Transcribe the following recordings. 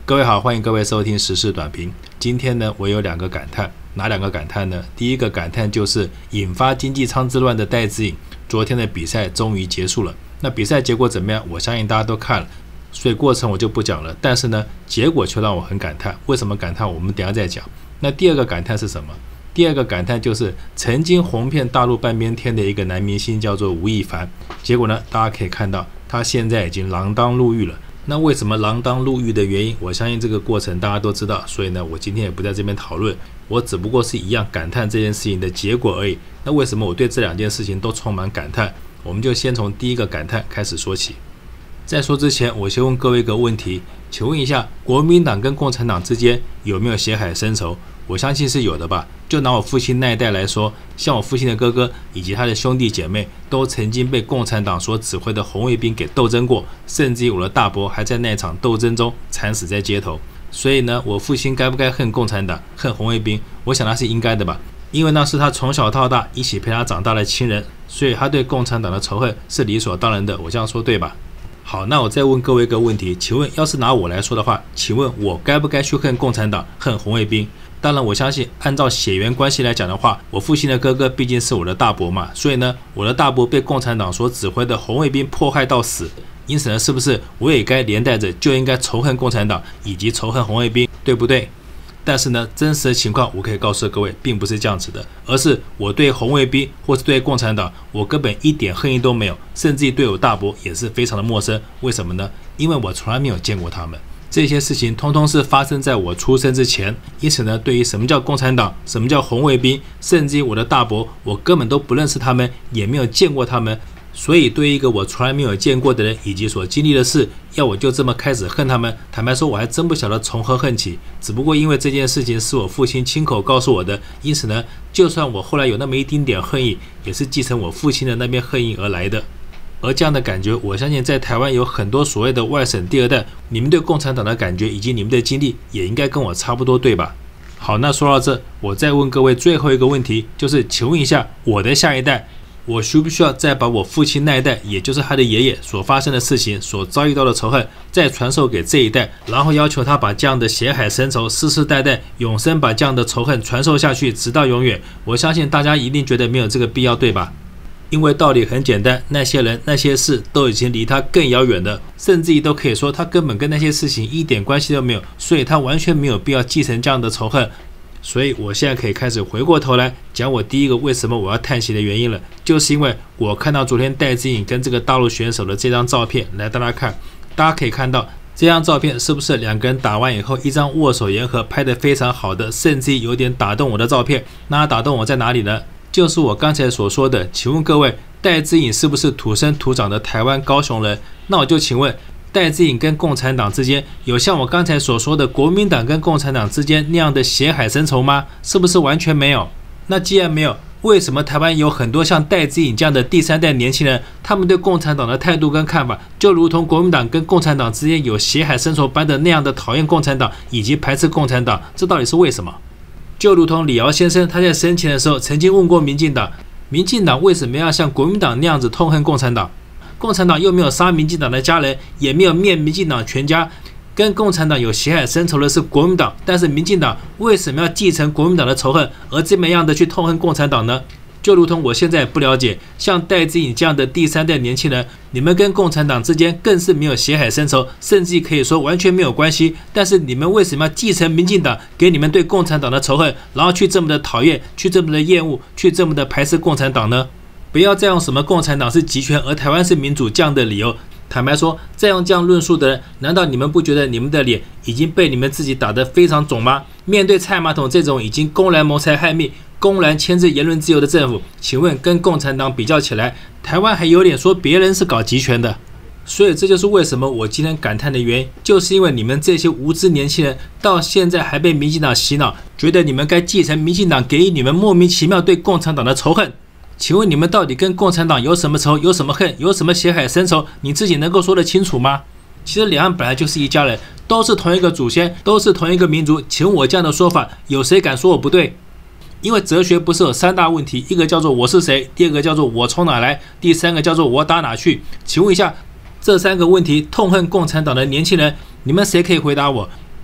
各位好，欢迎各位收听时事短评。今天呢，我有两个感叹，哪两个感叹呢？第一个感叹就是引发经济舱之乱的戴资颖，昨天的比赛终于结束了。那比赛结果怎么样？我相信大家都看了，所以过程我就不讲了。但是呢，结果却让我很感叹。为什么感叹？我们等一下再讲。那第二个感叹是什么？第二个感叹就是曾经红遍大陆半边天的一个男明星叫做吴亦凡，结果呢，大家可以看到他现在已经锒铛入狱了。那为什么锒铛入狱的原因，我相信这个过程大家都知道，所以呢，我今天也不在这边讨论，我只不过是一样感叹这件事情的结果而已。那为什么我对这两件事情都充满感叹？我们就先从第一个感叹开始说起。在说之前，我先问各位一个问题，请问一下，国民党跟共产党之间有没有血海深仇？我相信是有的吧。就拿我父亲那一代来说，像我父亲的哥哥以及他的兄弟姐妹，都曾经被共产党所指挥的红卫兵给斗争过，甚至于我的大伯还在那场斗争中惨死在街头。所以呢，我父亲该不该恨共产党、恨红卫兵？我想那是应该的吧，因为那是他从小到大一起陪他长大的亲人，所以他对共产党的仇恨是理所当然的。我这样说对吧？好，那我再问各位一个问题，请问要是拿我来说的话，请问我该不该去恨共产党、恨红卫兵？当然，我相信按照血缘关系来讲的话，我父亲的哥哥毕竟是我的大伯嘛，所以呢，我的大伯被共产党所指挥的红卫兵迫害到死，因此呢，是不是我也该连带着就应该仇恨共产党以及仇恨红卫兵，对不对？但是呢，真实的情况我可以告诉各位，并不是这样子的，而是我对红卫兵或是对共产党，我根本一点恨意都没有，甚至于对我大伯也是非常的陌生。为什么呢？因为我从来没有见过他们。这些事情通通是发生在我出生之前，因此呢，对于什么叫共产党，什么叫红卫兵，甚至于我的大伯，我根本都不认识他们，也没有见过他们。所以对于一个我从来没有见过的人以及所经历的事，要我就这么开始恨他们，坦白说我还真不晓得从何恨起。只不过因为这件事情是我父亲亲口告诉我的，因此呢，就算我后来有那么一丁点恨意，也是继承我父亲的那边恨意而来的。而这样的感觉，我相信在台湾有很多所谓的外省第二代，你们对共产党的感觉以及你们的经历也应该跟我差不多，对吧？好，那说到这，我再问各位最后一个问题，就是请问一下，我的下一代，我需不需要再把我父亲那一代，也就是他的爷爷所发生的事情，所遭遇到的仇恨，再传授给这一代，然后要求他把这样的血海深仇世世代代永生把这样的仇恨传授下去，直到永远？我相信大家一定觉得没有这个必要，对吧？因为道理很简单，那些人那些事都已经离他更遥远了，甚至于都可以说他根本跟那些事情一点关系都没有，所以他完全没有必要继承这样的仇恨。所以我现在可以开始回过头来讲我第一个为什么我要叹息的原因了，就是因为我看到昨天戴资颖跟这个大陆选手的这张照片，来大家看，大家可以看到这张照片是不是两个人打完以后一张握手言和，拍得非常好的，甚至有点打动我的照片。那打动我在哪里呢？就是我刚才所说的，请问各位，戴资颖是不是土生土长的台湾高雄人？那我就请问，戴资颖跟共产党之间有像我刚才所说的国民党跟共产党之间那样的血海深仇吗？是不是完全没有？那既然没有，为什么台湾有很多像戴资颖这样的第三代年轻人，他们对共产党的态度跟看法，就如同国民党跟共产党之间有血海深仇般的那样的讨厌共产党以及排斥共产党？这到底是为什么？就如同李敖先生他在生前的时候曾经问过民进党，民进党为什么要像国民党那样子痛恨共产党？共产党又没有杀民进党的家人，也没有灭民进党全家，跟共产党有血海深仇的是国民党，但是民进党为什么要继承国民党的仇恨，而这么样的去痛恨共产党呢？就如同我现在不了解，像戴资颖这样的第三代年轻人，你们跟共产党之间更是没有血海深仇，甚至可以说完全没有关系，但是你们为什么要继承民进党给你们对共产党的仇恨，然后去这么的讨厌，去这么的厌恶，去这么的排斥共产党呢？不要再用什么共产党是集权而台湾是民主这样的理由。坦白说，再用这样论述的人，难道你们不觉得你们的脸已经被你们自己打得非常肿吗？面对蔡马桶这种已经公然谋财害命、公然牵制言论自由的政府，请问跟共产党比较起来，台湾还有脸说别人是搞集权的？所以这就是为什么我今天感叹的原因，就是因为你们这些无知年轻人到现在还被民进党洗脑，觉得你们该继承民进党给予你们莫名其妙对共产党的仇恨。请问你们到底跟共产党有什么仇，有什么恨，有什么血海深仇？你自己能够说得清楚吗？其实两岸本来就是一家人，都是同一个祖先，都是同一个民族。请问我这样的说法，有谁敢说我不对？因为哲学不是有三大问题，一个叫做我是谁，第二个叫做我从哪来，第三个叫做我打哪去。请问一下，这三个问题痛恨共产党的年轻人，你们谁可以回答我？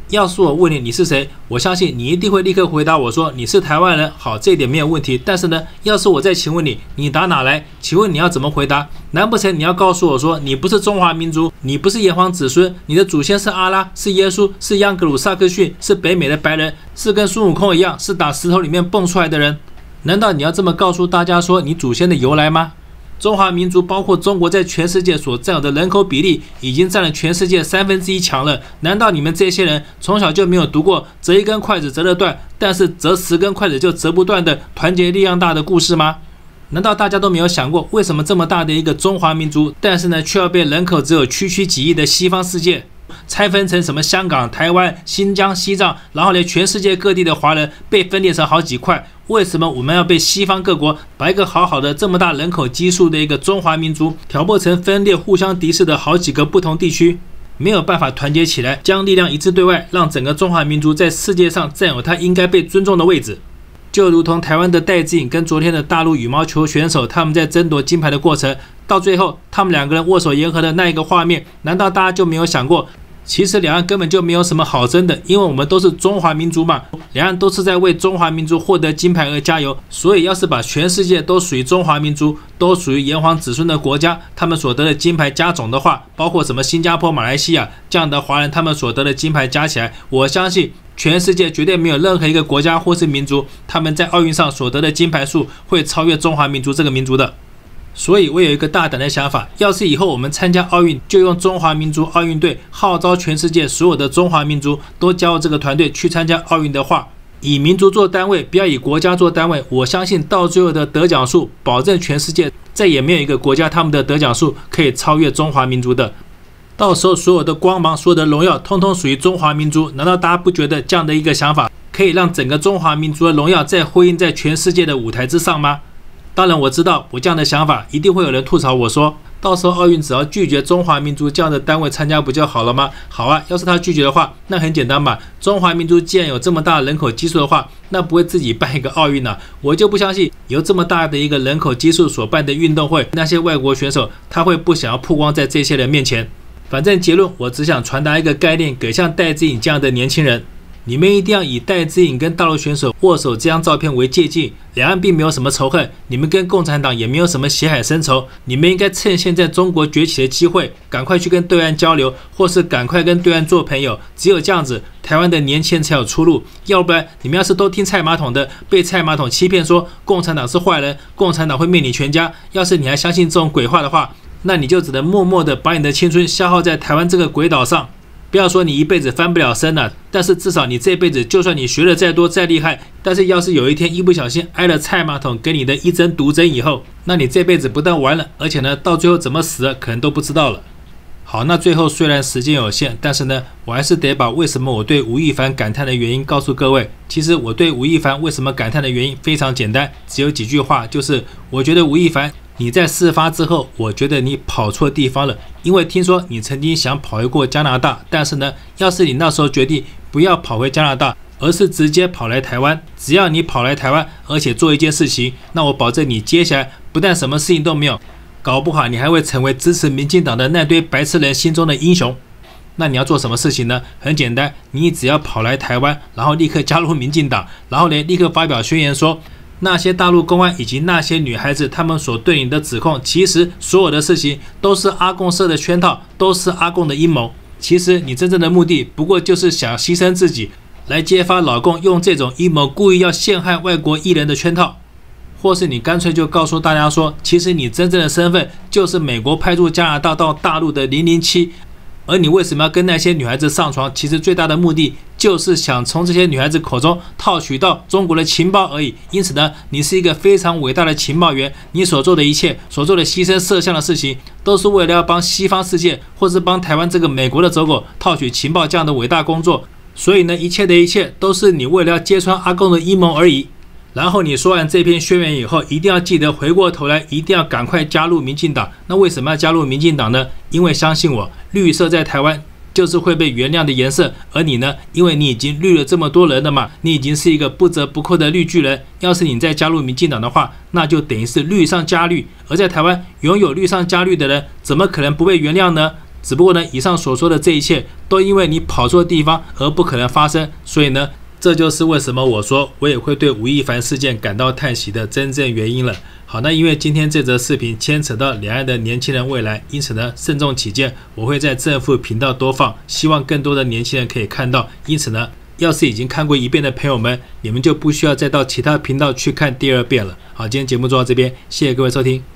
要是我问你是谁，我相信你一定会立刻回答我说你是台湾人。好，这一点没有问题。但是呢，要是我再请问你，你打哪来？请问你要怎么回答？难不成你要告诉我说你不是中华民族，你不是炎黄子孙，你的祖先是阿拉，是耶稣，是央格鲁萨克逊，是北美的白人，是跟孙悟空一样，是打石头里面蹦出来的人？难道你要这么告诉大家说你祖先的由来吗？中华民族包括中国在全世界所占有的人口比例已经占了全世界1/3强了。难道你们这些人从小就没有读过折一根筷子折得断，但是折10根筷子就折不断的团结力量大的故事吗？难道大家都没有想过，为什么这么大的一个中华民族，但是呢却要被人口只有区区几亿的西方世界拆分成什么香港、台湾、新疆、西藏，然后连全世界各地的华人被分裂成好几块？为什么我们要被西方各国把一个好好的这么大人口基数的一个中华民族挑拨成分裂、互相敌视的好几个不同地区？没有办法团结起来，将力量一致对外，让整个中华民族在世界上占有它应该被尊重的位置。就如同台湾的戴资颖跟昨天的大陆羽毛球选手，他们在争夺金牌的过程，到最后他们两个人握手言和的那一个画面，难道大家就没有想过，其实两岸根本就没有什么好争的，因为我们都是中华民族嘛，两岸都是在为中华民族获得金牌而加油。所以要是把全世界都属于中华民族，都属于炎黄子孙的国家，他们所得的金牌加总的话，包括什么新加坡、马来西亚这样的华人，他们所得的金牌加起来，我相信全世界绝对没有任何一个国家或是民族，他们在奥运上所得的金牌数会超越中华民族这个民族的。所以我有一个大胆的想法，要是以后我们参加奥运，就用中华民族奥运队号召全世界所有的中华民族都加入这个团队去参加奥运的话，以民族做单位，不要以国家做单位，我相信到最后的得奖数，保证全世界再也没有一个国家他们的得奖数可以超越中华民族的。到时候所有的光芒、所有的荣耀通通属于中华民族，难道大家不觉得这样的一个想法可以让整个中华民族的荣耀再辉映在全世界的舞台之上吗？当然我知道我这样的想法一定会有人吐槽我说，到时候奥运只要拒绝中华民族这样的单位参加不就好了吗？好啊，要是他拒绝的话，那很简单嘛，中华民族既然有这么大的人口基数的话，那不会自己办一个奥运啊？我就不相信有这么大的一个人口基数所办的运动会，那些外国选手他会不想要曝光在这些人面前。反正结论，我只想传达一个概念给像戴资颖这样的年轻人，你们一定要以戴资颖跟大陆选手握手这张照片为借鉴，两岸并没有什么仇恨，你们跟共产党也没有什么血海深仇，你们应该趁现在中国崛起的机会，赶快去跟对岸交流，或是赶快跟对岸做朋友，只有这样子，台湾的年轻人才有出路。要不然你们要是都听蔡马桶的，被蔡马桶欺骗说共产党是坏人，共产党会灭你全家，要是你还相信这种鬼话的话，那你就只能默默的把你的青春消耗在台湾这个鬼岛上。不要说你一辈子翻不了身了，但是至少你这辈子，就算你学的再多再厉害，但是要是有一天一不小心挨了蔡马桶给你的一针毒针以后，那你这辈子不但完了，而且呢，到最后怎么死了可能都不知道了。好，那最后虽然时间有限，但是呢，我还是得把为什么我对吴亦凡感叹的原因告诉各位。其实我对吴亦凡为什么感叹的原因非常简单，只有几句话，就是我觉得吴亦凡，你在事发之后，我觉得你跑错地方了。因为听说你曾经想跑回过加拿大，但是呢，要是你那时候决定不要跑回加拿大，而是直接跑来台湾，只要你跑来台湾，而且做一件事情，那我保证你接下来不但什么事情都没有，搞不好你还会成为支持民进党的那堆白痴人心中的英雄。那你要做什么事情呢？很简单，你只要跑来台湾，然后立刻加入民进党，然后呢，立刻发表宣言说，那些大陆公安以及那些女孩子，他们所对你的指控，其实所有的事情都是阿共设的圈套，都是阿共的阴谋。其实你真正的目的不过就是想牺牲自己，来揭发老共用这种阴谋故意要陷害外国艺人的圈套。或是你干脆就告诉大家说，其实你真正的身份就是美国派驻加拿大到大陆的007，而你为什么要跟那些女孩子上床？其实最大的目的就是想从这些女孩子口中套取到中国的情报而已。因此呢，你是一个非常伟大的情报员，你所做的一切，所做的牺牲摄像的事情，都是为了要帮西方世界，或是帮台湾这个美国的走狗套取情报这样的伟大工作。所以呢，一切的一切都是你为了要揭穿阿共的阴谋而已。然后你说完这篇宣言以后，一定要记得回过头来，一定要赶快加入民进党。那为什么要加入民进党呢？因为相信我，绿色在台湾就是会被原谅的颜色。而你呢，因为你已经绿了这么多人了嘛，你已经是一个不折不扣的绿巨人。要是你再加入民进党的话，那就等于是绿上加绿。而在台湾拥有绿上加绿的人，怎么可能不被原谅呢？ 只不过呢，以上所说的这一切都因为你跑错地方而不可能发生，所以呢，这就是为什么我说我也会对吴亦凡事件感到叹息的真正原因了。好，那因为今天这则视频牵扯到两岸的年轻人未来，因此呢，慎重起见，我会在正负频道多放，希望更多的年轻人可以看到。因此呢，要是已经看过一遍的朋友们，你们就不需要再到其他频道去看第二遍了。好，今天节目做到这边，谢谢各位收听。